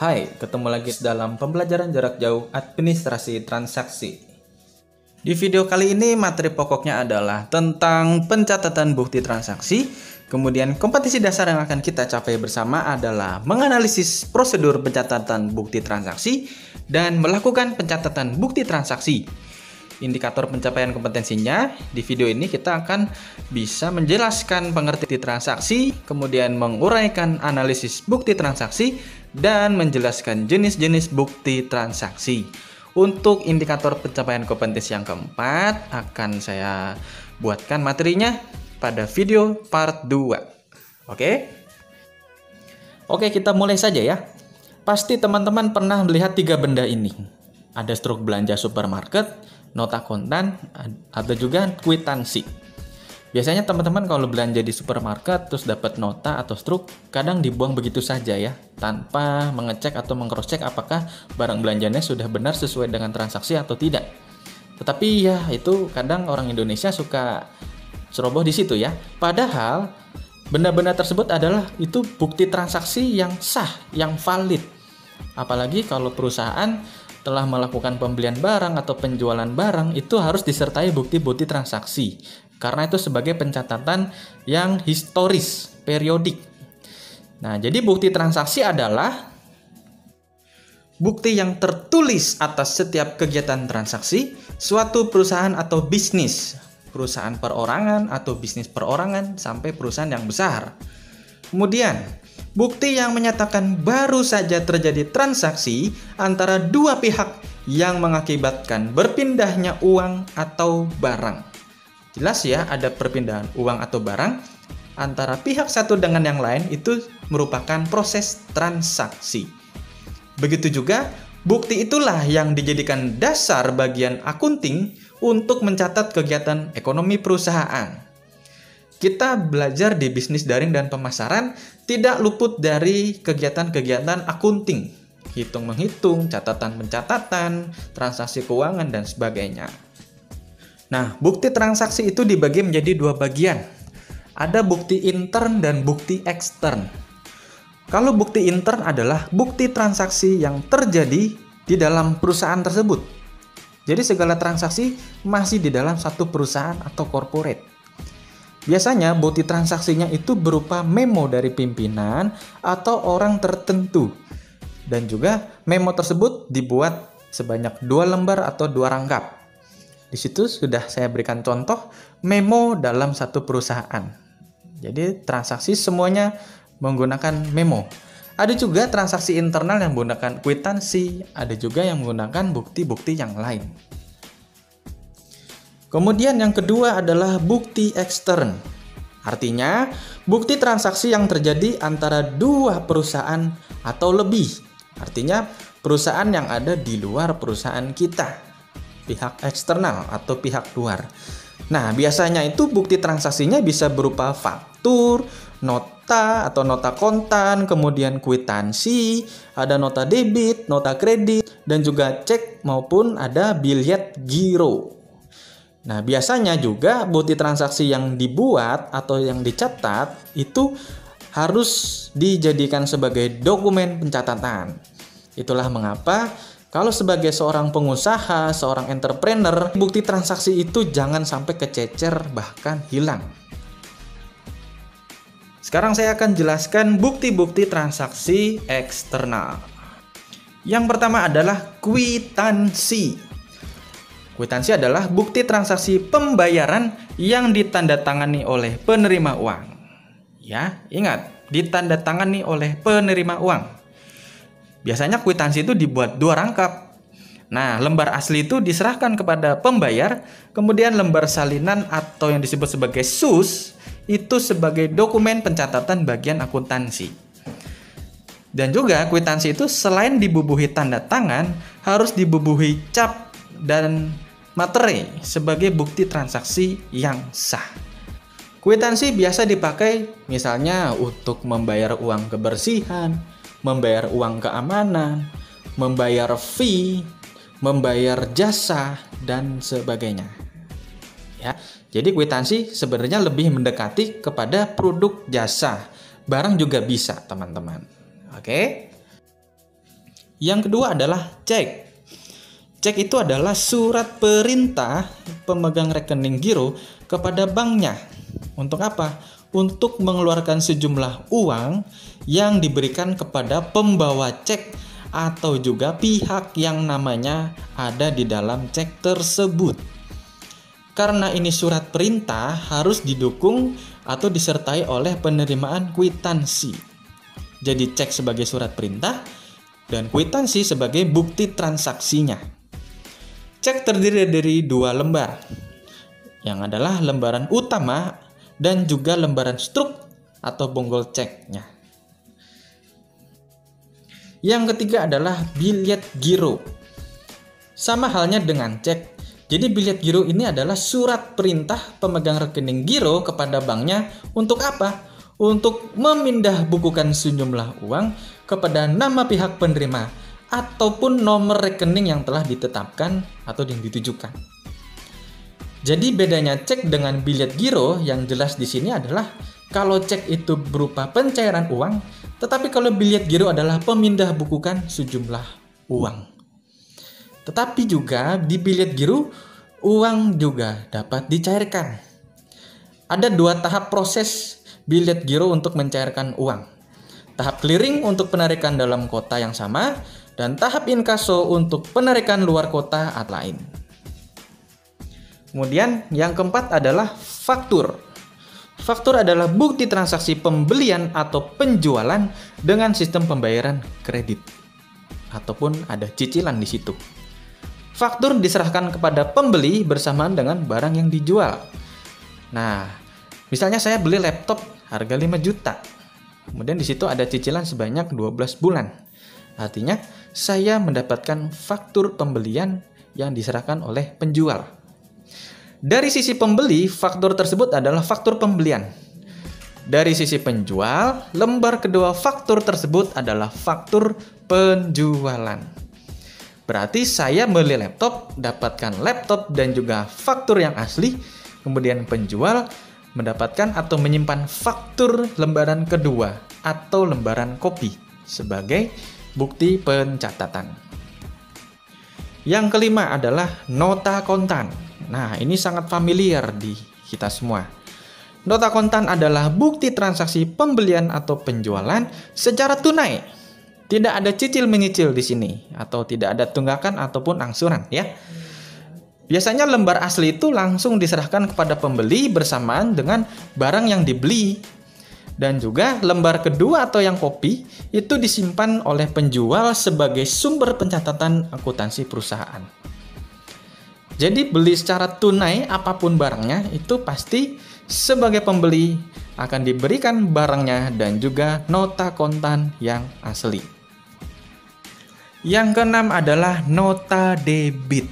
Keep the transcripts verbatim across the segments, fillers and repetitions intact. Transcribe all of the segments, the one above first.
Hai, ketemu lagi dalam pembelajaran jarak jauh administrasi transaksi. Di video kali ini materi pokoknya adalah tentang pencatatan bukti transaksi. Kemudian kompetisi dasar yang akan kita capai bersama adalah menganalisis prosedur pencatatan bukti transaksi dan melakukan pencatatan bukti transaksi. Indikator pencapaian kompetensinya, di video ini kita akan bisa menjelaskan pengertian transaksi, kemudian menguraikan analisis bukti transaksi, dan menjelaskan jenis-jenis bukti transaksi. Untuk indikator pencapaian kompetensi yang keempat, akan saya buatkan materinya pada video part dua. Oke? Oke, kita mulai saja ya. Pasti teman-teman pernah melihat tiga benda ini. Ada struk belanja supermarket, nota kontan, ada juga kwitansi. Biasanya teman-teman kalau belanja di supermarket terus dapat nota atau struk, kadang dibuang begitu saja ya, tanpa mengecek atau meng-cross check apakah barang belanjanya sudah benar sesuai dengan transaksi atau tidak. Tetapi ya itu kadang orang Indonesia suka ceroboh di situ ya. Padahal benda-benda tersebut adalah itu bukti transaksi yang sah, yang valid. Apalagi kalau perusahaan telah melakukan pembelian barang atau penjualan barang, itu harus disertai bukti-bukti transaksi. Karena itu sebagai pencatatan yang historis, periodik. Nah, jadi bukti transaksi adalah bukti yang tertulis atas setiap kegiatan transaksi suatu perusahaan atau bisnis. Perusahaan perorangan atau bisnis perorangan sampai perusahaan yang besar. Kemudian, bukti yang menyatakan baru saja terjadi transaksi antara dua pihak yang mengakibatkan berpindahnya uang atau barang. Jelas ya, ada perpindahan uang atau barang antara pihak satu dengan yang lain, itu merupakan proses transaksi. Begitu juga, bukti itulah yang dijadikan dasar bagian akunting untuk mencatat kegiatan ekonomi perusahaan. Kita belajar di bisnis daring dan pemasaran tidak luput dari kegiatan-kegiatan akunting, hitung-menghitung, catatan-pencatatan, transaksi keuangan, dan sebagainya. Nah, bukti transaksi itu dibagi menjadi dua bagian. Ada bukti intern dan bukti ekstern. Kalau bukti intern adalah bukti transaksi yang terjadi di dalam perusahaan tersebut. Jadi segala transaksi masih di dalam satu perusahaan atau corporate. Biasanya bukti transaksinya itu berupa memo dari pimpinan atau orang tertentu. Dan juga memo tersebut dibuat sebanyak dua lembar atau dua rangkap. Di situ sudah saya berikan contoh memo dalam satu perusahaan. Jadi transaksi semuanya menggunakan memo. Ada juga transaksi internal yang menggunakan kwitansi, ada juga yang menggunakan bukti-bukti yang lain. Kemudian yang kedua adalah bukti ekstern. Artinya, bukti transaksi yang terjadi antara dua perusahaan atau lebih. Artinya, perusahaan yang ada di luar perusahaan kita. Pihak eksternal atau pihak luar. Nah, biasanya itu bukti transaksinya bisa berupa faktur, nota atau nota kontan, kemudian kwitansi, ada nota debit, nota kredit, dan juga cek maupun ada biljet giro. Nah, biasanya juga bukti transaksi yang dibuat atau yang dicatat itu harus dijadikan sebagai dokumen pencatatan. Itulah mengapa kalau sebagai seorang pengusaha, seorang entrepreneur, bukti transaksi itu jangan sampai kececer bahkan hilang. Sekarang saya akan jelaskan bukti-bukti transaksi eksternal. Yang pertama adalah kwitansi. Kwitansi adalah bukti transaksi pembayaran yang ditandatangani oleh penerima uang. Ya, ingat, ditandatangani oleh penerima uang. Biasanya kwitansi itu dibuat dua rangkap. Nah, lembar asli itu diserahkan kepada pembayar, kemudian lembar salinan atau yang disebut sebagai S U S itu sebagai dokumen pencatatan bagian akuntansi. Dan juga kwitansi itu selain dibubuhi tanda tangan, harus dibubuhi cap dan materai sebagai bukti transaksi yang sah. Kwitansi biasa dipakai misalnya untuk membayar uang kebersihan, membayar uang keamanan, membayar fee, membayar jasa, dan sebagainya. Ya, jadi kwitansi sebenarnya lebih mendekati kepada produk jasa. Barang juga bisa, teman-teman. Oke. Yang kedua adalah cek. Cek itu adalah surat perintah pemegang rekening giro kepada banknya. Untuk apa? Untuk mengeluarkan sejumlah uang yang diberikan kepada pembawa cek atau juga pihak yang namanya ada di dalam cek tersebut. Karena ini surat perintah harus didukung atau disertai oleh penerimaan kwitansi. Jadi cek sebagai surat perintah dan kwitansi sebagai bukti transaksinya. Cek terdiri dari dua lembar, yang adalah lembaran utama dan juga lembaran struk atau bonggol ceknya. Yang ketiga adalah biljet giro. Sama halnya dengan cek. Jadi biljet giro ini adalah surat perintah pemegang rekening giro kepada banknya untuk apa? Untuk memindah bukukan sejumlah uang kepada nama pihak penerima ataupun nomor rekening yang telah ditetapkan atau yang ditujukan. Jadi bedanya cek dengan biljet giro yang jelas di sini adalah kalau cek itu berupa pencairan uang, tetapi kalau biljet giro adalah pemindah bukukan sejumlah uang. Tetapi juga di biljet giro uang juga dapat dicairkan. Ada dua tahap proses biljet giro untuk mencairkan uang. Tahap clearing untuk penarikan dalam kota yang sama, dan tahap inkaso untuk penarikan luar kota atau lain. Kemudian yang keempat adalah faktur. Faktur adalah bukti transaksi pembelian atau penjualan dengan sistem pembayaran kredit ataupun ada cicilan di situ. Faktur diserahkan kepada pembeli bersamaan dengan barang yang dijual. Nah, misalnya saya beli laptop harga lima juta. Kemudian di situ ada cicilan sebanyak dua belas bulan. Artinya saya mendapatkan faktur pembelian yang diserahkan oleh penjual. Dari sisi pembeli, faktur tersebut adalah faktur pembelian. Dari sisi penjual, lembar kedua faktur tersebut adalah faktur penjualan. Berarti saya beli laptop, dapatkan laptop dan juga faktur yang asli. Kemudian penjual mendapatkan atau menyimpan faktur lembaran kedua atau lembaran kopi sebagai bukti pencatatan. Yang kelima adalah nota kontan. Nah, ini sangat familiar di kita semua. Nota kontan adalah bukti transaksi pembelian atau penjualan secara tunai. Tidak ada cicil menyicil di sini atau tidak ada tunggakan ataupun angsuran ya. Biasanya lembar asli itu langsung diserahkan kepada pembeli bersamaan dengan barang yang dibeli. Dan juga lembar kedua atau yang kopi itu disimpan oleh penjual sebagai sumber pencatatan akuntansi perusahaan. Jadi beli secara tunai apapun barangnya itu pasti sebagai pembeli akan diberikan barangnya dan juga nota kontan yang asli. Yang keenam adalah nota debit.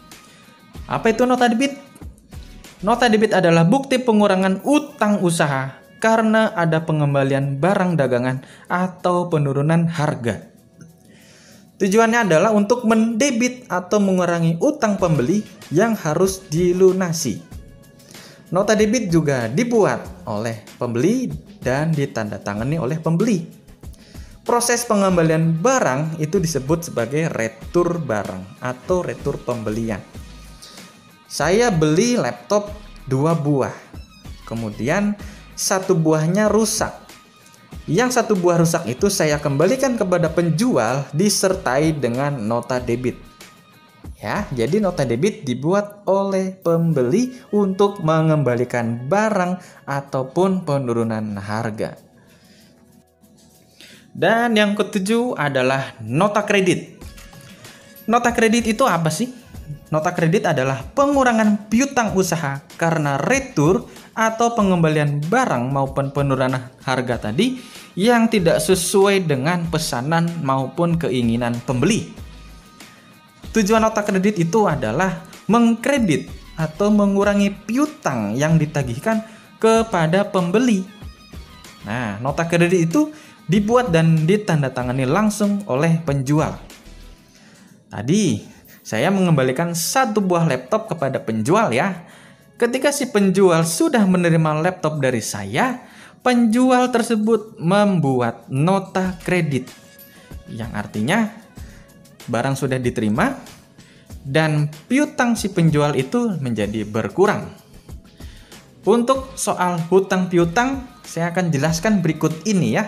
Apa itu nota debit? Nota debit adalah bukti pengurangan utang usaha karena ada pengembalian barang dagangan atau penurunan harga. Tujuannya adalah untuk mendebit atau mengurangi utang pembeli yang harus dilunasi. Nota debit juga dibuat oleh pembeli dan ditandatangani oleh pembeli. Proses pengembalian barang itu disebut sebagai retur barang atau retur pembelian. Saya beli laptop dua buah, kemudian satu buahnya rusak. Yang satu buah rusak itu saya kembalikan kepada penjual disertai dengan nota debit. Ya, jadi nota debit dibuat oleh pembeli untuk mengembalikan barang ataupun penurunan harga. Dan yang ketujuh adalah nota kredit. Nota kredit itu apa sih? Nota kredit adalah pengurangan piutang usaha karena retur atau pengembalian barang maupun penurunan harga tadi yang tidak sesuai dengan pesanan maupun keinginan pembeli. Tujuan nota kredit itu adalah mengkredit atau mengurangi piutang yang ditagihkan kepada pembeli. Nah, nota kredit itu dibuat dan ditandatangani langsung oleh penjual. Tadi saya mengembalikan satu buah laptop kepada penjual ya. Ketika si penjual sudah menerima laptop dari saya, penjual tersebut membuat nota kredit. Yang artinya barang sudah diterima dan piutang si penjual itu menjadi berkurang. Untuk soal hutang piutang, saya akan jelaskan berikut ini ya.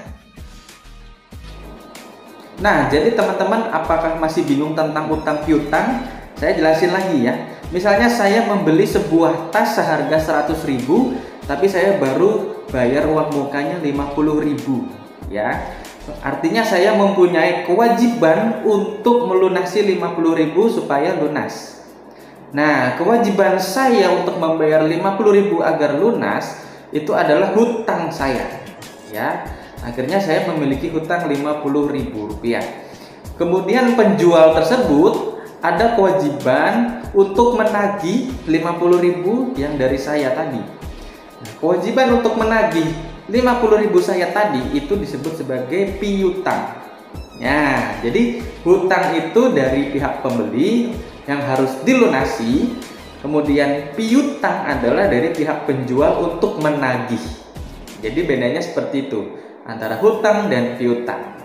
Nah, jadi teman-teman apakah masih bingung tentang hutang piutang? Saya jelasin lagi ya. Misalnya saya membeli sebuah tas seharga seratus ribu, tapi saya baru bayar uang mukanya lima puluh ribu ya. Artinya saya mempunyai kewajiban untuk melunasi lima puluh ribu supaya lunas. Nah, kewajiban saya untuk membayar lima puluh ribu agar lunas itu adalah hutang saya ya. Akhirnya saya memiliki hutang lima puluh ribu rupiah. Kemudian penjual tersebut ada kewajiban untuk menagih lima puluh ribu yang dari saya tadi. Nah, kewajiban untuk menagih lima puluh ribu saya tadi itu disebut sebagai piutang. Nah, jadi hutang itu dari pihak pembeli yang harus dilunasi, kemudian piutang adalah dari pihak penjual untuk menagih. Jadi bedanya seperti itu antara hutang dan piutang.